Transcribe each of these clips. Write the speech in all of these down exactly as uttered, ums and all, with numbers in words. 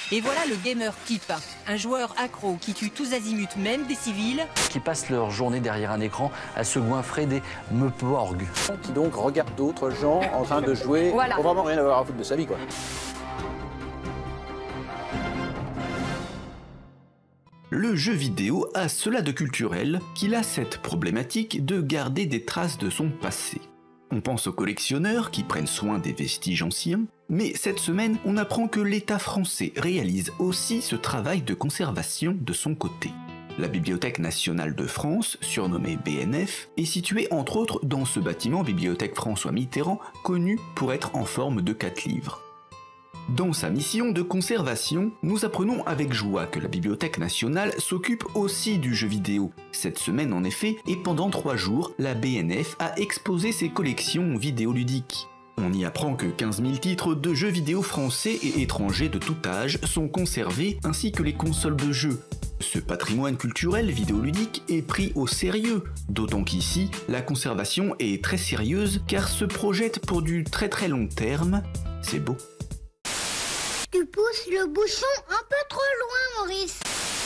Et voilà le gamer type, un joueur accro qui tue tous azimuts, même des civils. Qui passent leur journée derrière un écran à se goinfrer des meuporgs. Qui donc regarde d'autres gens en train de jouer, voilà. Pour vraiment rien avoir à foutre de sa vie, quoi. Le jeu vidéo a cela de culturel qu'il a cette problématique de garder des traces de son passé. On pense aux collectionneurs qui prennent soin des vestiges anciens, mais cette semaine, on apprend que l'État français réalise aussi ce travail de conservation de son côté. La Bibliothèque nationale de France, surnommée B N F, est située entre autres dans ce bâtiment Bibliothèque François Mitterrand, connu pour être en forme de quatre livres. Dans sa mission de conservation, nous apprenons avec joie que la Bibliothèque nationale s'occupe aussi du jeu vidéo. Cette semaine en effet, et pendant trois jours, la B N F a exposé ses collections vidéoludiques. On y apprend que quinze mille titres de jeux vidéo français et étrangers de tout âge sont conservés, ainsi que les consoles de jeux. Ce patrimoine culturel vidéoludique est pris au sérieux, d'autant qu'ici, la conservation est très sérieuse car se projette pour du très très long terme. C'est beau. Tu pousses le bouchon un peu trop loin, Maurice.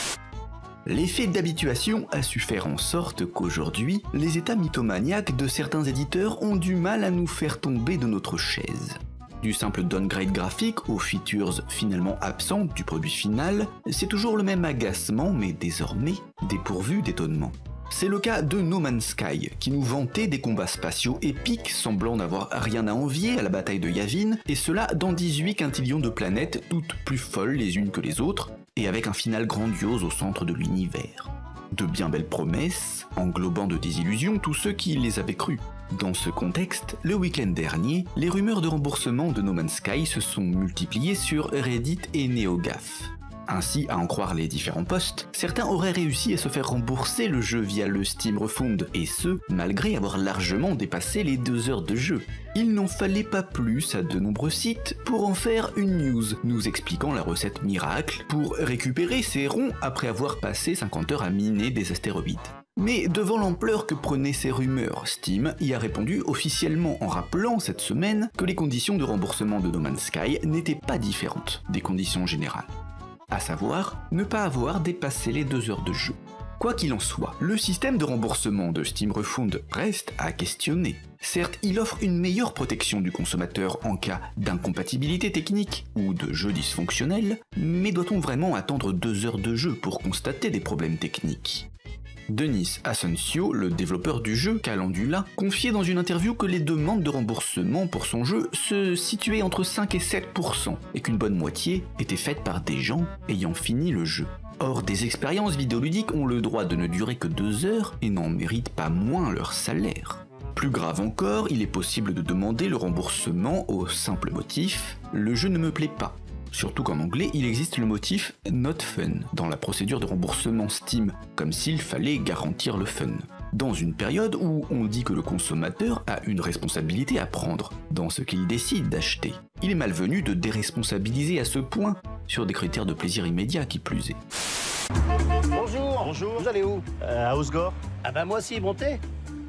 L'effet d'habituation a su faire en sorte qu'aujourd'hui, les états mythomaniaques de certains éditeurs ont du mal à nous faire tomber de notre chaise. Du simple downgrade graphique aux features finalement absentes du produit final, c'est toujours le même agacement mais désormais dépourvu d'étonnement. C'est le cas de No Man's Sky, qui nous vantait des combats spatiaux épiques semblant n'avoir rien à envier à la bataille de Yavin, et cela dans dix-huit quintillions de planètes, toutes plus folles les unes que les autres, et avec un final grandiose au centre de l'univers. De bien belles promesses, englobant de désillusions tous ceux qui les avaient crues. Dans ce contexte, le week-end dernier, les rumeurs de remboursement de No Man's Sky se sont multipliées sur Reddit et NeoGAF. Ainsi, à en croire les différents posts, certains auraient réussi à se faire rembourser le jeu via le Steam Refund, et ce, malgré avoir largement dépassé les deux heures de jeu. Il n'en fallait pas plus à de nombreux sites pour en faire une news, nous expliquant la recette miracle pour récupérer ses ronds après avoir passé cinquante heures à miner des astéroïdes. Mais devant l'ampleur que prenaient ces rumeurs, Steam y a répondu officiellement en rappelant cette semaine que les conditions de remboursement de No Man's Sky n'étaient pas différentes des conditions générales. À savoir, ne pas avoir dépassé les deux heures de jeu. Quoi qu'il en soit, le système de remboursement de Steam Refund reste à questionner. Certes, il offre une meilleure protection du consommateur en cas d'incompatibilité technique ou de jeu dysfonctionnel, mais doit-on vraiment attendre deux heures de jeu pour constater des problèmes techniques ? Denis Asensio, le développeur du jeu Calendula, confiait dans une interview que les demandes de remboursement pour son jeu se situaient entre cinq et sept pour cent et qu'une bonne moitié étaient faites par des gens ayant fini le jeu. Or, des expériences vidéoludiques ont le droit de ne durer que deux heures et n'en méritent pas moins leur salaire. Plus grave encore, il est possible de demander le remboursement au simple motif « le jeu ne me plaît pas ». Surtout qu'en anglais, il existe le motif « not fun » dans la procédure de remboursement Steam, comme s'il fallait garantir le fun. Dans une période où on dit que le consommateur a une responsabilité à prendre dans ce qu'il décide d'acheter. Il est malvenu de déresponsabiliser à ce point, sur des critères de plaisir immédiat qui plus est. Bonjour. Bonjour. Vous allez où? euh, À Osgore. Ah bah moi aussi, montez.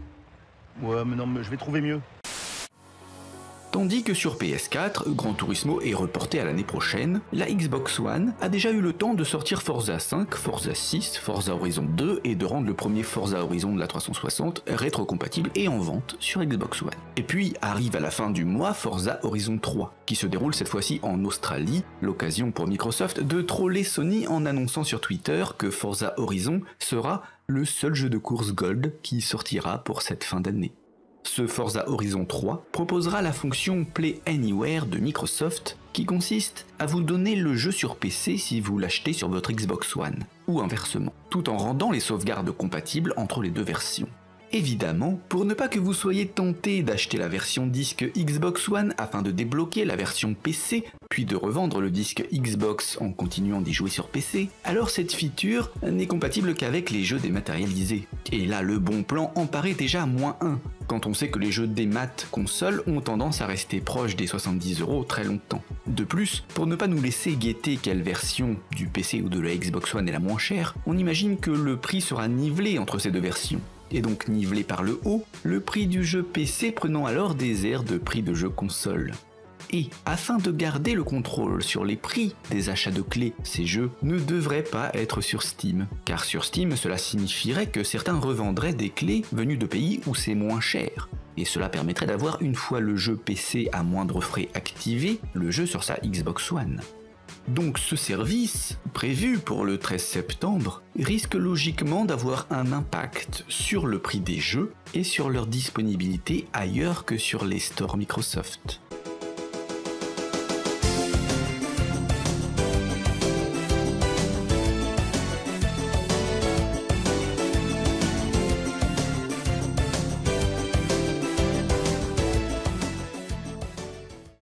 Ouais, mais non, mais je vais trouver mieux. Tandis que sur P S quatre, Gran Turismo est reporté à l'année prochaine, la Xbox One a déjà eu le temps de sortir Forza cinq, Forza six, Forza Horizon deux et de rendre le premier Forza Horizon de la trois cent soixante rétrocompatible et en vente sur Xbox One. Et puis arrive à la fin du mois Forza Horizon trois, qui se déroule cette fois-ci en Australie, l'occasion pour Microsoft de troller Sony en annonçant sur Twitter que Forza Horizon sera le seul jeu de course Gold qui sortira pour cette fin d'année. Ce Forza Horizon trois proposera la fonction Play Anywhere de Microsoft qui consiste à vous donner le jeu sur P C si vous l'achetez sur votre Xbox One, ou inversement, tout en rendant les sauvegardes compatibles entre les deux versions. Évidemment, pour ne pas que vous soyez tenté d'acheter la version disque Xbox One afin de débloquer la version P C, puis de revendre le disque Xbox en continuant d'y jouer sur P C, alors cette feature n'est compatible qu'avec les jeux dématérialisés. Et là, le bon plan en paraît déjà moins un, quand on sait que les jeux démat console ont tendance à rester proches des soixante-dix euros très longtemps. De plus, pour ne pas nous laisser guetter quelle version du P C ou de la Xbox One est la moins chère, on imagine que le prix sera nivelé entre ces deux versions. Et donc nivelé par le haut, le prix du jeu P C prenant alors des airs de prix de jeu console. Et afin de garder le contrôle sur les prix des achats de clés, ces jeux ne devraient pas être sur Steam. Car sur Steam, cela signifierait que certains revendraient des clés venues de pays où c'est moins cher. Et cela permettrait d'avoir, une fois le jeu P C à moindre frais activé, le jeu sur sa Xbox One. Donc ce service, prévu pour le treize septembre, risque logiquement d'avoir un impact sur le prix des jeux et sur leur disponibilité ailleurs que sur les stores Microsoft.